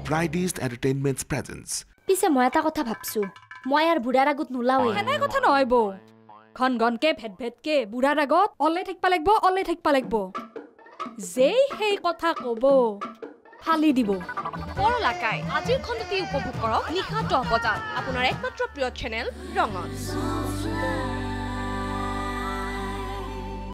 Brightest Entertainment's presence. পিছে মই এটা কথা ভাবছো মই আর বুঢ়াৰ আগত নোলাওয়ে হেনাই কথা নহয় বৌ ঘন ঘনকে ভেটকে বুঢ়াৰ আগত অলে থাকিব লাগিব যেই সেই কথা কব ফালি দিব পৰলাকাই আজিৰ খণ্ডটি উপভোগ কৰক নিশা 10 বজাত আপোনাৰ একমাত্ৰ প্ৰিয় চেনেল ৰঙত